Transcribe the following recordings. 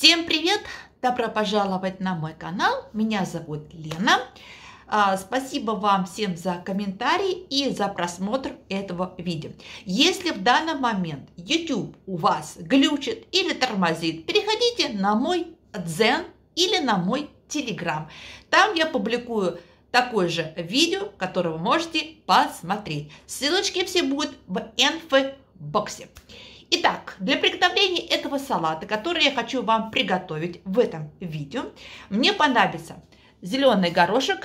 Всем привет! Добро пожаловать на мой канал. Меня зовут Лена. Спасибо вам всем за комментарии и за просмотр этого видео. Если в данный момент YouTube у вас глючит или тормозит, переходите на мой Дзен или на мой Telegram. Там я публикую такое же видео, которое вы можете посмотреть. Ссылочки все будут в инфобоксе. Итак, для приготовления этого салата, который я хочу вам приготовить в этом видео, мне понадобится зеленый горошек,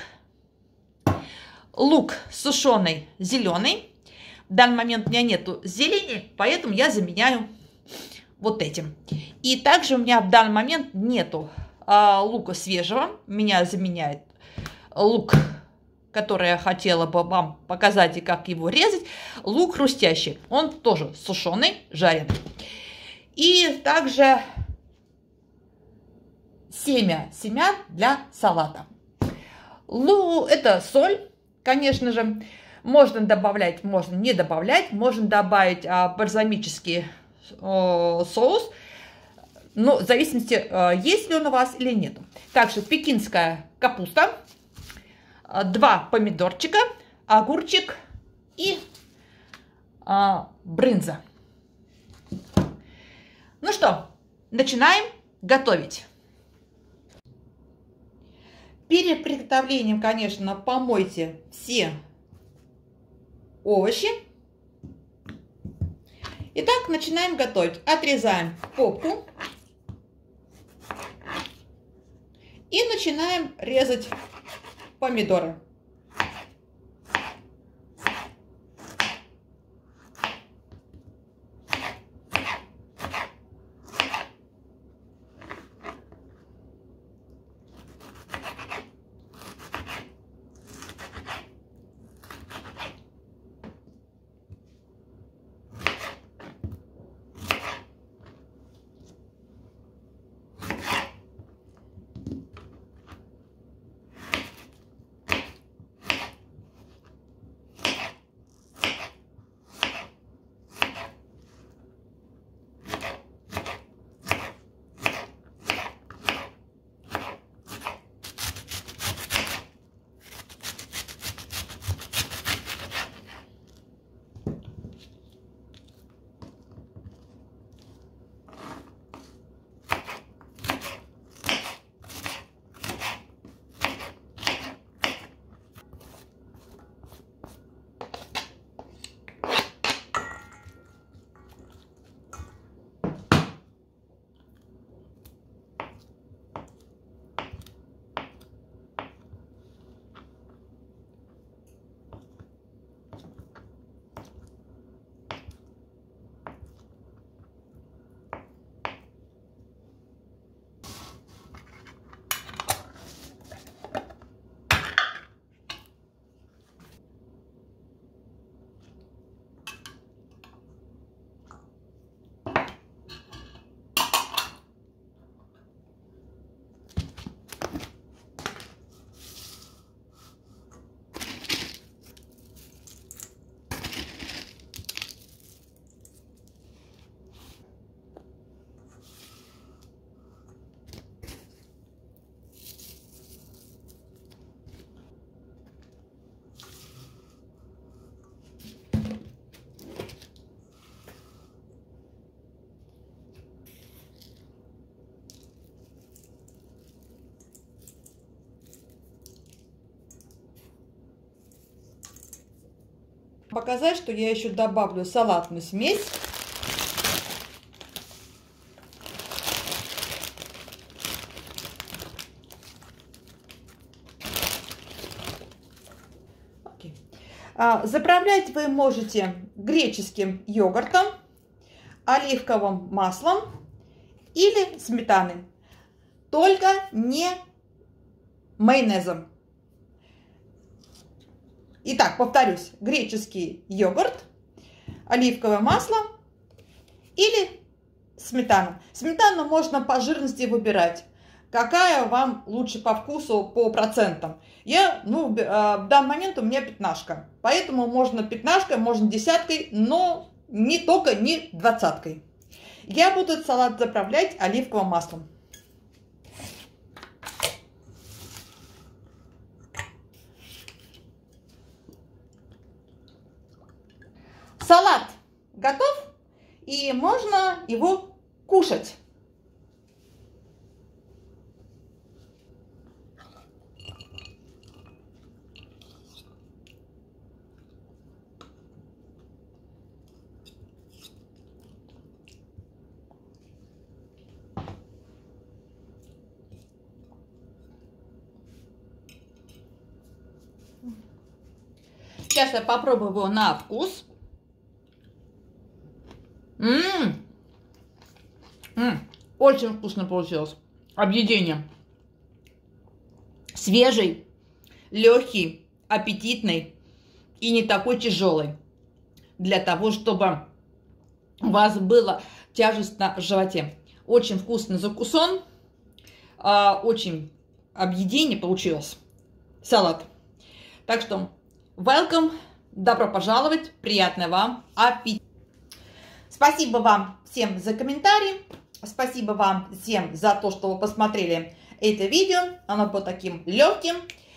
лук сушеный зеленый. В данный момент у меня нету зелени, поэтому я заменяю вот этим. И также у меня в данный момент нету лука свежего. Меня заменяет лук, который я хотела бы вам показать и как его резать. Лук хрустящий. Он тоже сушеный, жареный. И также семян для салата. Это соль, конечно же. Можно добавлять, можно не добавлять. Можно добавить бальзамический соус. Но в зависимости, есть ли он у вас или нет. Также пекинская капуста. 2 помидорчика, огурчик и брынза. Ну что, начинаем готовить. Перед приготовлением, конечно, помойте все овощи. Итак, начинаем готовить. Отрезаем попку и начинаем резать помидоры. Показать, что я еще добавлю салатную смесь. Заправлять вы можете греческим йогуртом, оливковым маслом или сметаной. Только не майонезом. Итак, повторюсь, греческий йогурт, оливковое масло или сметана. Сметану можно по жирности выбирать, какая вам лучше по вкусу, по процентам. В данный момент у меня 15, поэтому можно 15, можно 10, но не только не 20. Я буду этот салат заправлять оливковым маслом. салат готов, и можно его кушать. Сейчас я попробую его на вкус. Очень вкусно получилось. Объедение. Свежий, легкий, аппетитный и не такой тяжелый. Для того, чтобы у вас было тяжестно в животе. Очень вкусный закусон. Очень объедение получилось. Салат. Так что welcome, добро пожаловать, приятного вам аппетита. Спасибо вам всем за комментарии, спасибо вам всем за то, что вы посмотрели это видео. Оно было таким легким.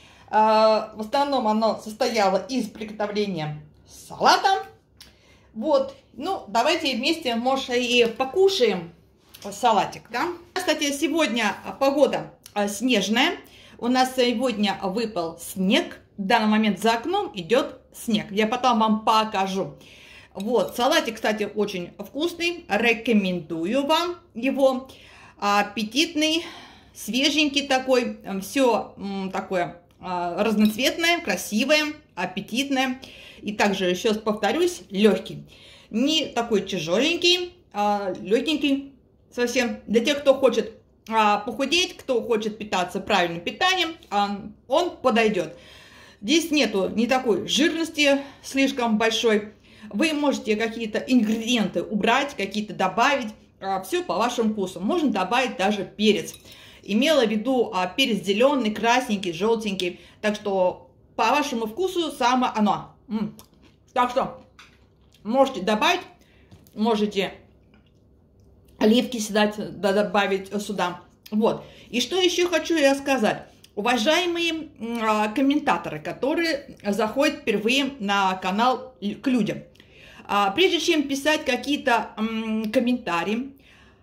В основном оно состояло из приготовления салата. Вот, ну давайте вместе, может, и покушаем салатик, да? Кстати, сегодня погода снежная. У нас сегодня выпал снег. В данный момент за окном идет снег. Я потом вам покажу. Вот, салатик, кстати, очень вкусный. Рекомендую вам его. Аппетитный, свеженький такой. Все такое разноцветное, красивое, аппетитное. И также, еще раз повторюсь, легкий. Не такой тяжеленький, легенький совсем. Для тех, кто хочет похудеть, кто хочет питаться правильным питанием, он подойдет. Здесь нету не такой жирности слишком большой. Вы можете какие-то ингредиенты убрать, какие-то добавить. Все по вашему вкусу. Можно добавить даже перец. Имела в виду перец зеленый, красненький, желтенький. Так что по вашему вкусу самое оно. Так что можете добавить, можете оливки добавить сюда. Вот. И что еще хочу я сказать. Уважаемые комментаторы, которые заходят впервые на канал к людям, прежде чем писать какие-то комментарии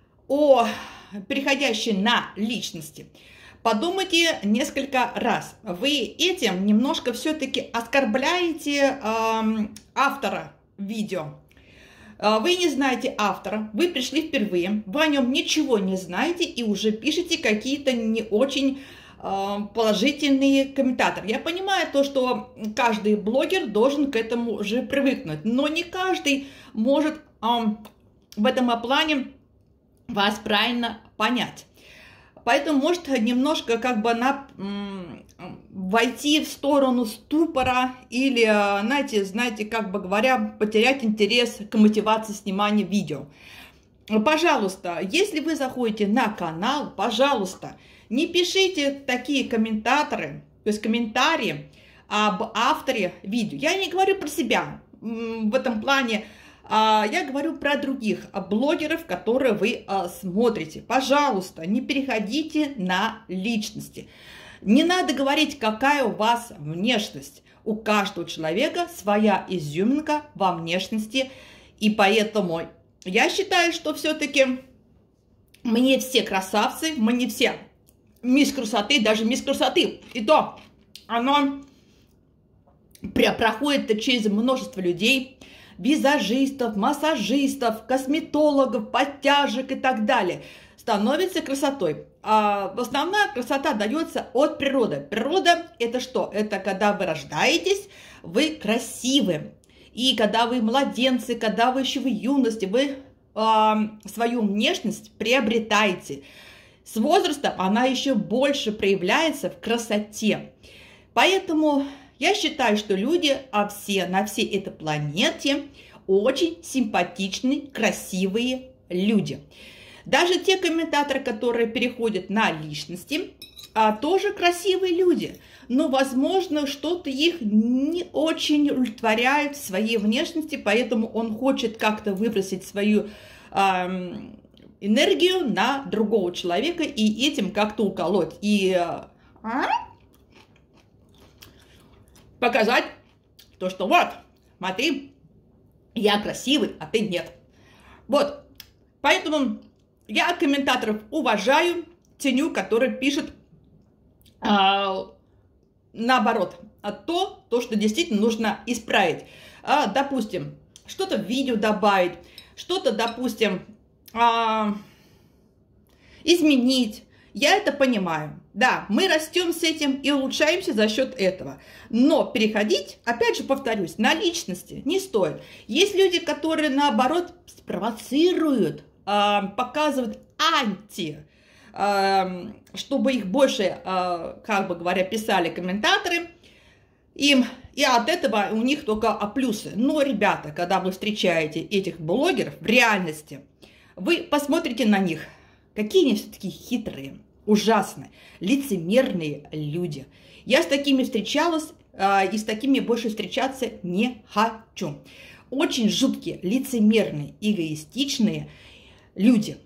переходящие на личности, подумайте несколько раз. Вы этим немножко все-таки оскорбляете автора видео. Вы не знаете автора, вы пришли впервые, вы о нем ничего не знаете и уже пишете какие-то не очень положительные комментаторы. Я понимаю то, что каждый блогер должен к этому же привыкнуть, но не каждый может в этом плане вас правильно понять. Поэтому может немножко как бы войти в сторону ступора или, знаете, как бы говоря, потерять интерес к мотивации снимания видео. Пожалуйста, если вы заходите на канал, пожалуйста, не пишите такие комментаторы, то есть комментарии об авторе видео. Я не говорю про себя в этом плане, я говорю про других блогеров, которые вы смотрите. Пожалуйста, не переходите на личности. Не надо говорить, какая у вас внешность. У каждого человека своя изюминка во внешности. И поэтому я считаю, что все-таки мы не все красавцы, мы не все мисс красоты, даже мисс красоты. И то оно проходит через множество людей, визажистов, массажистов, косметологов, подтяжек и так далее. Становится красотой. Основная красота дается от природы. Природа – это что? Это когда вы рождаетесь, вы красивы. И когда вы младенцы, когда вы еще в юности, вы свою внешность приобретаете. С возрастом она еще больше проявляется в красоте. Поэтому я считаю, что люди на всей этой планете очень симпатичные, красивые люди. Даже те комментаторы, которые переходят на личности, тоже красивые люди. Но, возможно, что-то их не очень удовлетворяет в своей внешности, поэтому он хочет как-то выбросить свою энергию на другого человека и этим как-то уколоть. И показать то, что вот, смотри, я красивый, а ты нет. Вот, поэтому я комментаторов уважаю, ценю, которые пишут наоборот, то, что действительно нужно исправить. Допустим, что-то в видео добавить, что-то, допустим, изменить. Я это понимаю. Да, мы растем с этим и улучшаемся за счет этого. Но переходить, опять же повторюсь, на личности не стоит. Есть люди, которые наоборот спровоцируют, показывают чтобы их больше, как бы говоря, писали комментаторы. И от этого у них только плюсы. Но, ребята, когда вы встречаете этих блогеров в реальности, вы посмотрите на них. Какие они все-таки хитрые, ужасные, лицемерные люди. Я с такими встречалась, и с такими больше встречаться не хочу. Очень жуткие, лицемерные, эгоистичные люди.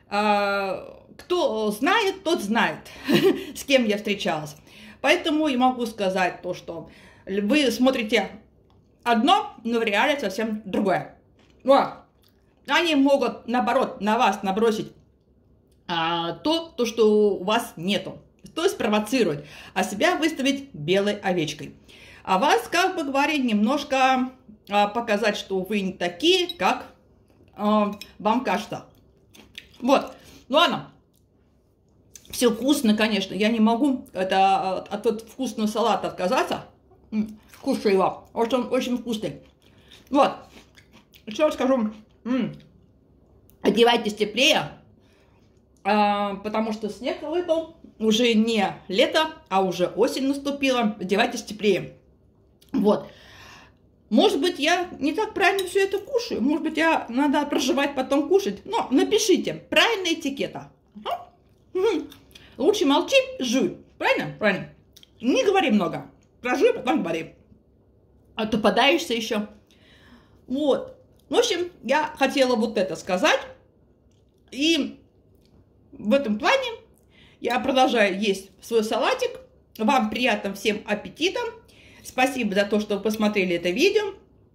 Кто знает, тот знает, с кем я встречалась. Поэтому я могу сказать то, что вы смотрите одно, но в реале совсем другое. Вот. Они могут, наоборот, на вас набросить то, что у вас нету. То есть провоцировать, а себя выставить белой овечкой. А вас, как бы говоря, немножко показать, что вы не такие, как вам кажется. Вот. Ну ладно. Все вкусно, конечно. Я не могу от этого вкусного салата отказаться. Кушаю его. Очень вкусный. Вот. Еще скажу. Одевайтесь теплее. Потому что снег выпал. Уже не лето, а уже осень наступила. Одевайтесь теплее. Вот. Может быть, я не так правильно все это кушаю. Может быть, надо проживать, потом кушать. Но напишите. Правильная этикета. Лучше молчи, жуй. Правильно? Правильно. Не говори много. Прожуй, потом говори. А то подаешься еще. Вот. В общем, я хотела вот это сказать. И в этом плане я продолжаю есть свой салатик. Вам приятного всем аппетита. Спасибо за то, что вы посмотрели это видео.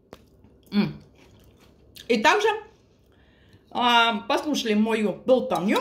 И также послушали мою болтовню,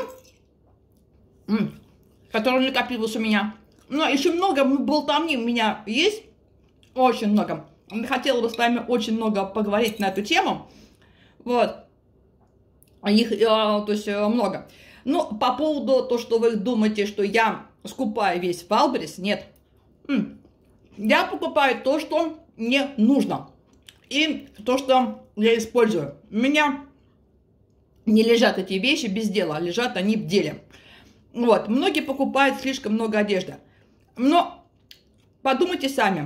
которая накопилась у меня. Но еще много болтовни у меня есть. Очень много. Хотела бы с вами очень много поговорить на эту тему. Вот. Их, то есть, много. Но по поводу того, что вы думаете, что я скупаю весь Вайлдберрис, нет. Я покупаю то, что мне нужно. И то, что я использую. У меня не лежат эти вещи без дела, лежат они в деле. Вот. Многие покупают слишком много одежды. Но подумайте сами.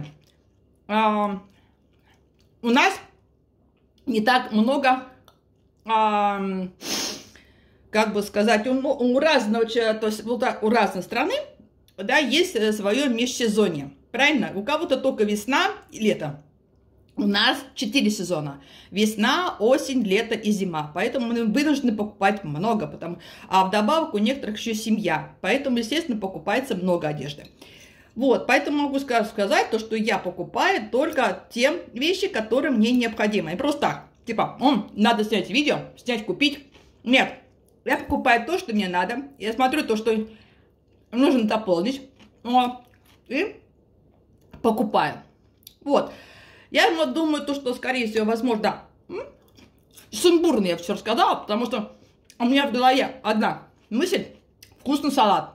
У нас не так много, как бы сказать, у разного, то есть у разной страны, да, есть свое межсезонье. Правильно? У кого-то только весна и лето. У нас 4 сезона. Весна, осень, лето и зима. Поэтому мы вынуждены покупать много. А вдобавок у некоторых еще семья. Поэтому, естественно, покупается много одежды. Вот, поэтому могу сказать то, что я покупаю только те вещи, которые мне необходимы. И просто так, типа, надо снять видео, снять, купить. Нет, я покупаю то, что мне надо. Я смотрю то, что нужно дополнить. И покупаю. Вот. Я думаю, то, что, скорее всего, возможно, сумбурно я все рассказала, потому что у меня в голове одна мысль – вкусный салат.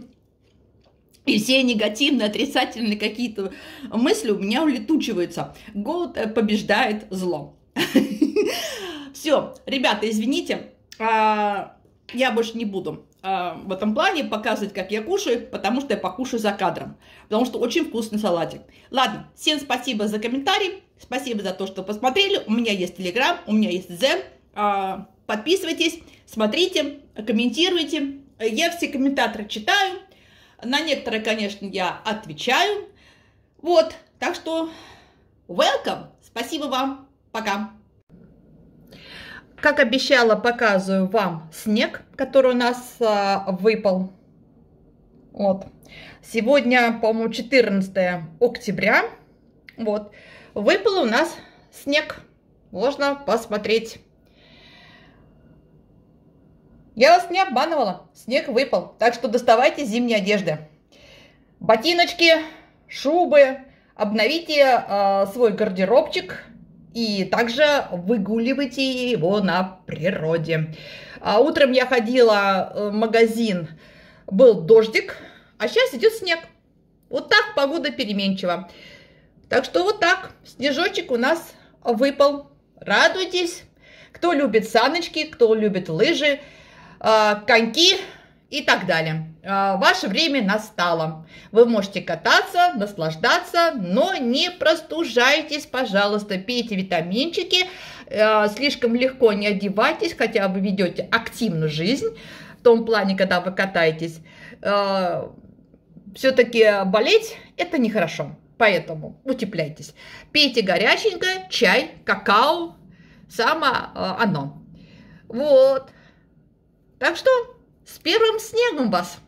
И все негативные, отрицательные какие-то мысли у меня улетучиваются. Голод побеждает зло. Все, ребята, извините, я больше не буду в этом плане показывать, как я кушаю, потому что я покушаю за кадром. Потому что очень вкусный салатик. Ладно, всем спасибо за комментарий, спасибо за то, что посмотрели. У меня есть Telegram, у меня есть Zen. Подписывайтесь, смотрите, комментируйте. Я все комментаторы читаю. На некоторые, конечно, я отвечаю. Вот, так что welcome. Спасибо вам. Пока. Как обещала, показываю вам снег, который у нас выпал. Вот. Сегодня, по-моему, 14 октября. Вот. Выпал у нас снег. можно посмотреть. Я вас не обманывала, снег выпал, так что доставайте зимние одежды. Ботиночки, шубы, обновите свой гардеробчик и также выгуливайте его на природе. Утром я ходила в магазин, был дождик, а сейчас идет снег. Вот так погода переменчива. Так что вот так, снежочек у нас выпал. Радуйтесь, кто любит саночки, кто любит лыжи, коньки и так далее. Ваше время настало. Вы можете кататься, наслаждаться, но не простужайтесь, пожалуйста. Пейте витаминчики, слишком легко не одевайтесь, хотя вы ведете активную жизнь, в том плане, когда вы катаетесь. Все-таки болеть – это нехорошо, поэтому утепляйтесь. Пейте горяченькое, чай, какао, само оно. Вот. Так что с первым снегом вас!